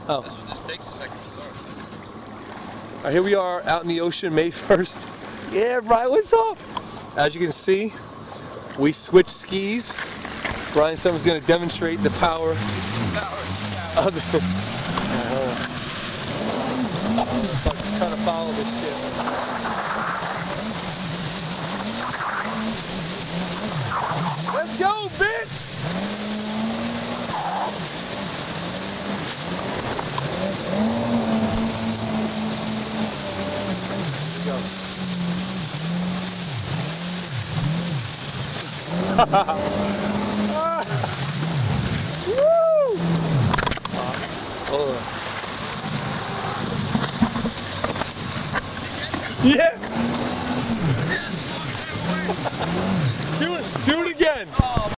Oh. This one just takes a second to start. Alright, here we are out in the ocean, May 1st. Yeah, Brian, what's up? As you can see, we switched skis. Brian Summers is going to demonstrate the power of the... I'm trying to follow this shit. Let's go, bitch! Go. Woo! Yeah!